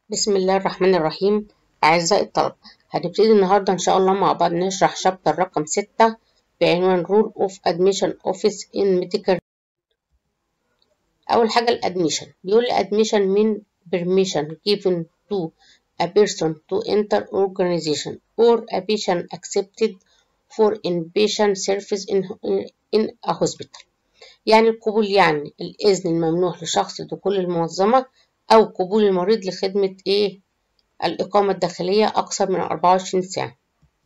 بسم الله الرحمن الرحيم. أعزائي الطلبة، هنبتدي النهاردة إن شاء الله مع بعض نشرح شابتر رقم 6 بعنوان Rule of Admission Office in Medical. أول حاجة الأدميشن، بيقول لي admission من permission given to a person to enter organization or a patient accepted for inpatient service in a hospital. يعني القبول، يعني الإذن الممنوح لشخص دخول المنظمة أو قبول المريض لخدمة الإقامة الداخلية أكثر من 24 ساعة.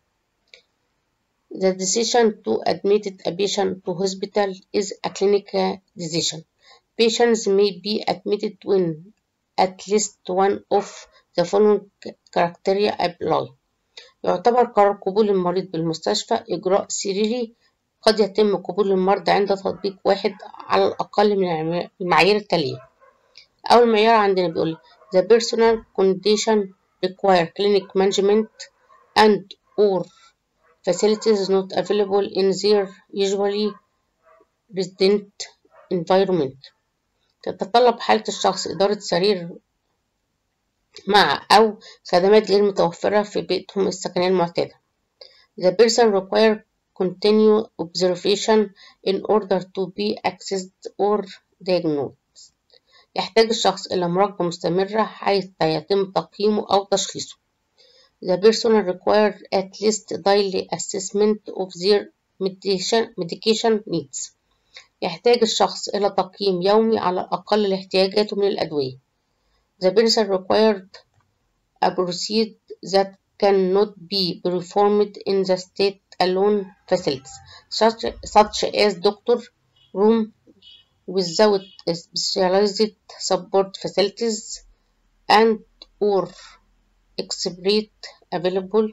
The decision to admit a patient to hospital is a clinical decision. Patients may be admitted when at least one of the following criteria apply. يعتبر قرار قبول المريض بالمستشفى إجراء سريري. قد يتم قبول المرضى عند تطبيق واحد على الأقل من المعايير التالية. أول معيار عندنا بيقول the personal condition require clinic management and or facilities not available in their usually resident environment. تتطلب حالة الشخص إدارة سرير مع أو خدمات غير متوفرة في بيئتهم السكنية المعتادة. The person require continued observation in order to be accessed or diagnosed. يحتاج الشخص إلى مراقبة مستمرة حتى يتم تقييمه أو تشخيصه. The person requires at least daily assessment of their medication needs. يحتاج الشخص إلى تقييم يومي على الأقل لاحتياجاته من الأدوية. The person required a procedure that cannot be performed in the state-alone facilities, such as doctor room without specialized support facilities and or express available,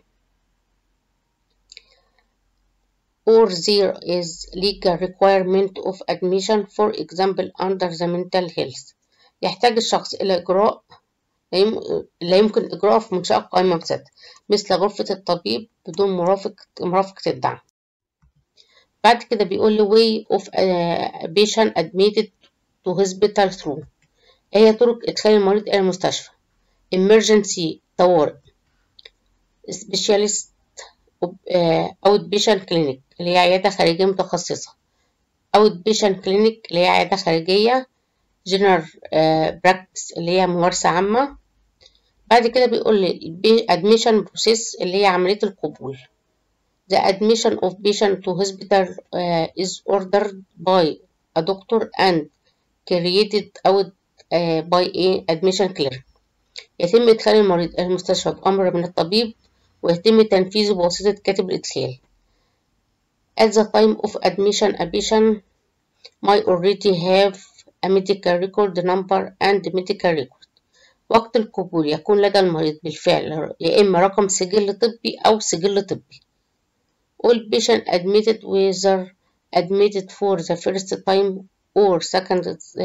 or there is legal requirement of admission, for example under the mental health. يحتاج الشخص إلى إجراء لا يمكن إجراءه في منشأة قائمة بذاتها مثل غرفة الطبيب بدون مرافقة الدعم. بعد كده بيقول لي way of a patient admitted to hospital through. هي طرق إدخال المريض إلى المستشفى. emergency طوارئ، specialist outpatient clinic اللي هي عيادة خارجية متخصصة، outpatient clinic اللي هي عيادة خارجية، general practice اللي هي ممارسة عامة. بعد كده بيقول لي admission process اللي هي عملية القبول. The admission of patient to hospital is ordered by a doctor and carried out by a admission clerk. يتم إدخال المريض إلى المستشفى بأمر من الطبيب ويتم تنفيذه بواسطة كاتب الإدخال. At the time of admission, a patient might already have a medical record number and medical record. وقت القبول يكون لدى المريض بالفعل يا إما رقم سجل طبي أو سجل طبي. All patients admitted, whether admitted for the first time or second,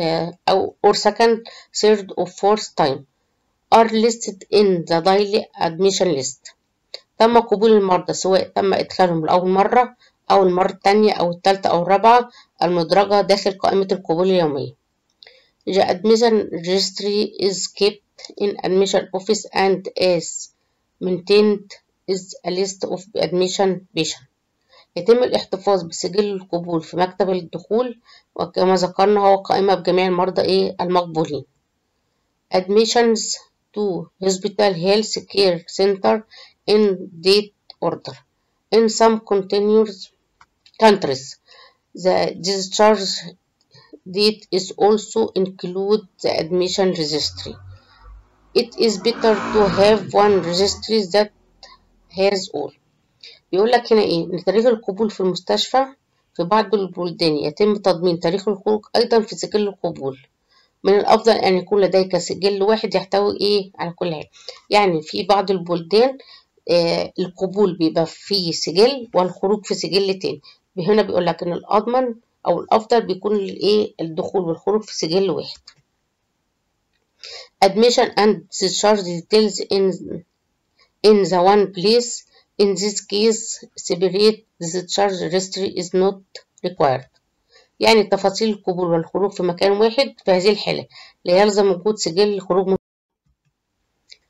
third or fourth time, are listed in the daily admission list. تم قبول المرضى سواء تم إدخالهم لأول مرة أو المرة الثانية أو الثالثة أو الرابعة المدرجة داخل قائمة القبول اليومية. The admission registry is kept in admission office and is maintained is a list of admission patients. يتم الاحتفاظ بسجل القبول في مكتب الدخول وكما ذكرنا هو قائمة بجميع المرضى المقبولين. Admissions to hospital health care center in date order. In some countries, the discharge date is also include the admission registry. It is better to have one registry that has all. بيقول لك هنا إن تاريخ القبول في المستشفى في بعض البلدان يتم تضمين تاريخ الخروج أيضا في سجل القبول. من الأفضل أن يكون لديك سجل واحد يحتوي على كل حاجة. يعني في بعض البلدان القبول بيبقى فيه سجل والخروج في سجل تاني. هنا بيقول لك إن الأضمن أو الأفضل بيكون الدخول والخروج في سجل واحد. Admission and discharge details in the one place. In this case, separate discharge registry is not required. يعني تفاصيل القبول والخروج في مكان واحد في هذه الحالة لا يلزم وجود سجل الخروج.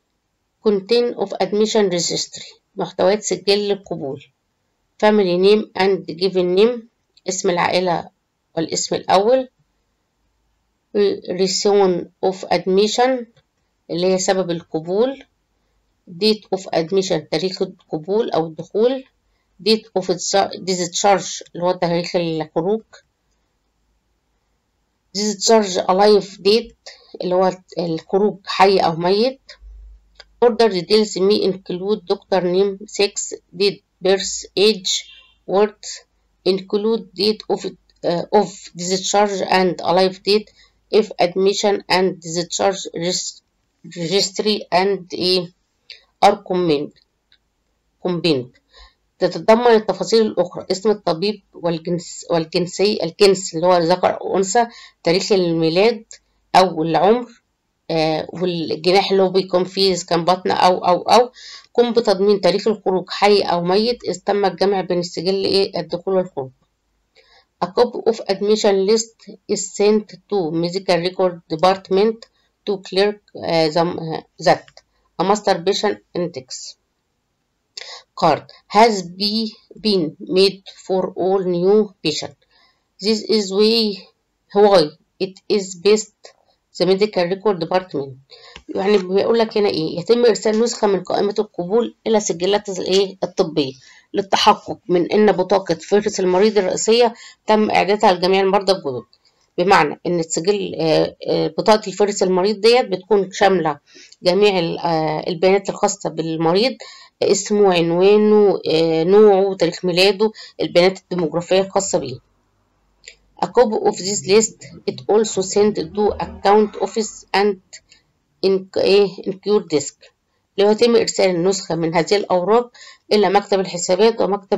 content of admission registry محتويات سجل القبول family name and given name اسم العائلة والاسم الأول reason of admission اللي هي سبب القبول date of admission تاريخ القبول أو الدخول date of discharge اللي هو تاريخ الخروج discharge alive date اللي هو الخروج حي أو ميت order details may include doctor name, sex, date, birth, age, words, include date of discharge and alive date if admission and discharge registry and are combined. تتضمن التفاصيل الأخرى اسم الطبيب الجنس اللي هو ذكر أو أنثى تاريخ الميلاد أو العمر والجناح اللي هو بيكون فيه إذا كان بطن أو قم بتضمين تاريخ الخروج حي أو ميت إذا تم الجمع بين السجل الدخول والخروج. A copy of admission list is sent to medical record department to clerk that a master patient index card has been made for all new patients. This is why it is best the medical record department. يعني بيقول لك هنا ايه يتم ارسال نسخه من قائمه القبول الى سجلات الطبيه للتحقق من ان بطاقه فهرس المريض الرئيسيه تم اعدادها لجميع المرضى الجدد. بمعنى ان السجل بطاقه الفهرس المريض ديت بتكون شامله جميع البيانات الخاصه بالمريض اسمه عنوانه نوعه تاريخ ميلاده البيانات الديموغرافيه الخاصه بيه. A copy of this list it also sent to account office and include desk اللي هو يتم إرسال النسخة من هذه الأوراق إلى مكتب الحسابات ومكتب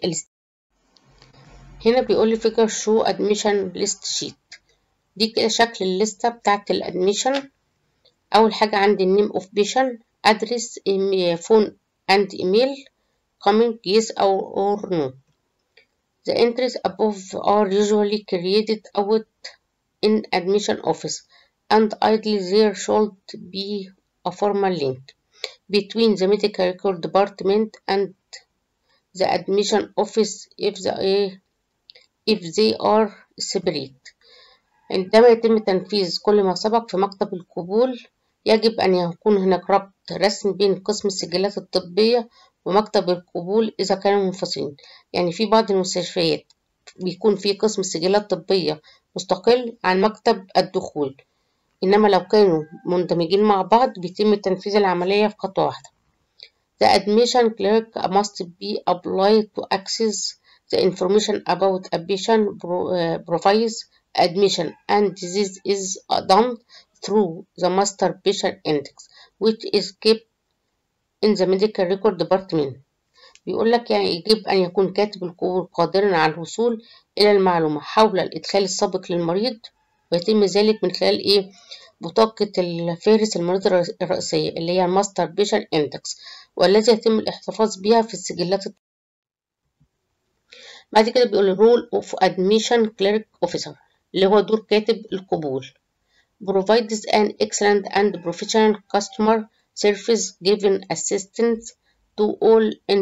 هنا بيقول لي figure show admission list sheet. دي كده شكل الليستة بتاعت الادميشن. أول حاجة عندي النيم of patient address phone and email coming yes or no. The entries above are usually created out in admission office and ideally there should be a formal link between the medical record department and the admission office if they are separate. عندما يتم تنفيذ كل ما سبق في مكتب القبول يجب أن يكون هناك ربط رسمي بين قسم السجلات الطبية ومكتب القبول إذا كانوا منفصلين. يعني في بعض المستشفيات بيكون في قسم سجلات طبية مستقل عن مكتب الدخول، إنما لو كانوا مندمجين مع بعض بيتم تنفيذ العملية في خطوة واحدة. The admission clerk must be applied to access the information about a patient provides admission and this is done through the master patient index which is kept in the medical record department. بيقول لك يعني يجب أن يكون كاتب القبول قادرا على الوصول إلى المعلومة حول الإدخال السابق للمريض ويتم ذلك من خلال بطاقة الفهرس المريض الرئيسية اللي هي الماستر بيشن اندكس والتي يتم الاحتفاظ بها في السجلات. بعد كده بيقول role of admission clerk officer اللي هو دور كاتب القبول provides an excellent and professional customer service giving assistance to all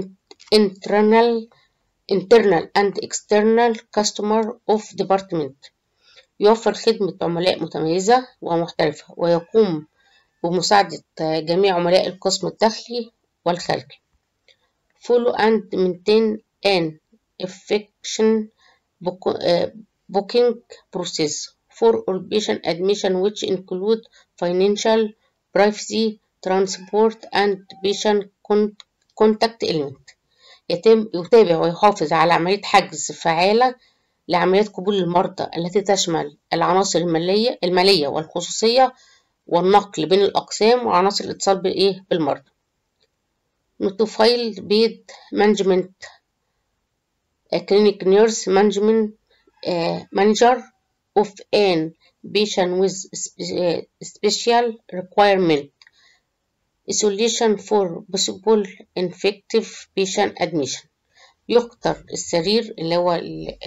internal and external customer of department. يوفر خدمة عملاء متميزة ومحترفة ويقوم بمساعدة جميع عملاء القسم الداخلي والخارجي. Follow and maintain an efficient booking process for all patient admission which include financial, privacy, transport and patient contact element. يتابع ويحافظ على عملية حجز فعالة لعمليات قبول المرضى التي تشمل العناصر المالية والخصوصية والنقل بين الأقسام وعناصر الاتصال بالمرضى. Notify paid management clinic nurse management manager of an patient with special requirement isolation for possible infective patient admission. يختار السرير اللي هو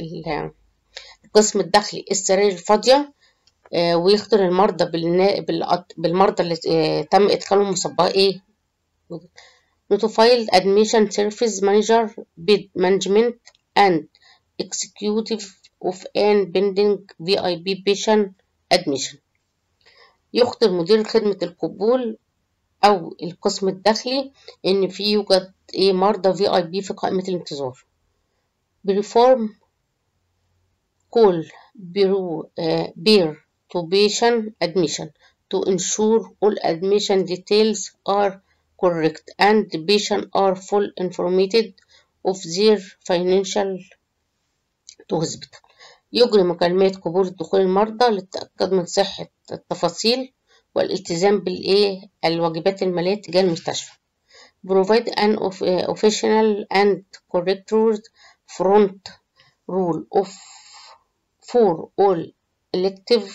القسم الداخلي السرير الفاضية ويختار المرضى بالمرضى اللي تم إدخالهم notified admission service manager, bid management and executive of an pending VIP patient admission. يخبر مدير خدمة القبول أو القسم الداخلي إن يوجد مرضى VIP في قائمة الانتظار. perform call bear to patient admission to ensure all admission details are correct and the patient are full informed of their financial to hospital. يجري مكالمات قبول دخول المرضى للتأكد من صحة التفاصيل والالتزام الواجبات المالية تجاه المستشفى. Provide an official and correct front rule for all elective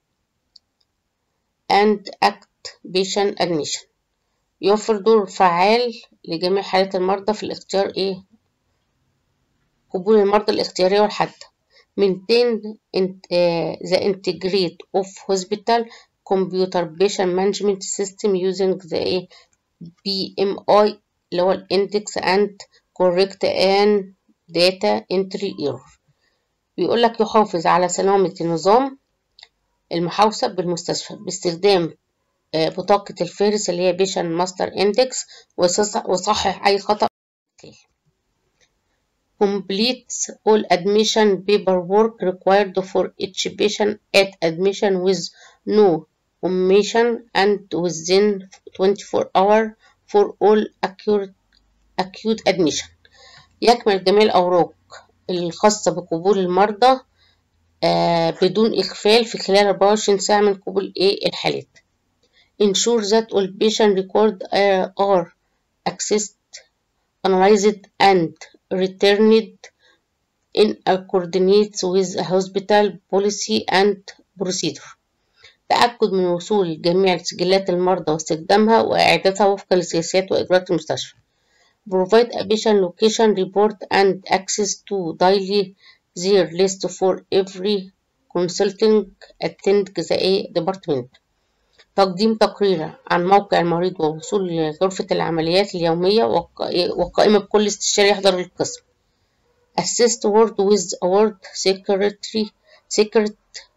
and act patient admission. يوفر دور فعال لجميع حالات المرضى في الاختيار قبول المرضى الاختيارية والحادة. maintain the integrate of hospital computer patient management system using the PMI اللي هو index and correct and data entry error. بيقول لك يحافظ على سلامة النظام المحوسب بالمستشفى باستخدام بطاقة الفهرس اللي هي patient master index وصحح أي خطأ. Complete all admission paperwork required for each patient at admission with no omission and within 24 hours for all acute admission. يكمل جميع الأوراق الخاصة بقبول المرضى بدون إغفال في خلال 24 ساعة من قبول الحالات. Ensure that all patient records are accessed, analyzed and returned in accordance with hospital policy and procedure. تأكد من وصول جميع سجلات المرضى واستخدامها وإعادتها وفقا لسياسات وإجراءات المستشفى. Provide a patient location report and access to daily their list for every consulting attend the department. تقديم تقرير عن موقع المريض ووصول لغرفة العمليات اليومية وقائمة بكل استشاري يحضر القسم. Assist word with word secret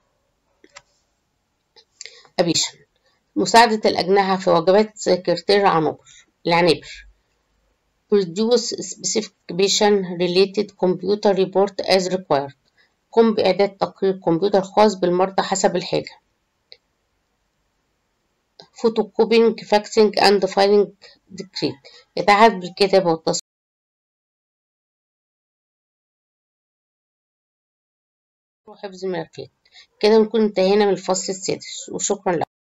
admission. مساعدة الأجنحة في واجبات سكرتير العنابر. Produce specific patient related computer report as required. قم بإعداد تقرير كمبيوتر خاص بالمرضى حسب الحاجة. Photocopying, faxing and filing decree. يتعهد بالكتابة والتصوير وحفظ الملفات. كده نكون انتهينا من الفصل السادس وشكرا لكم.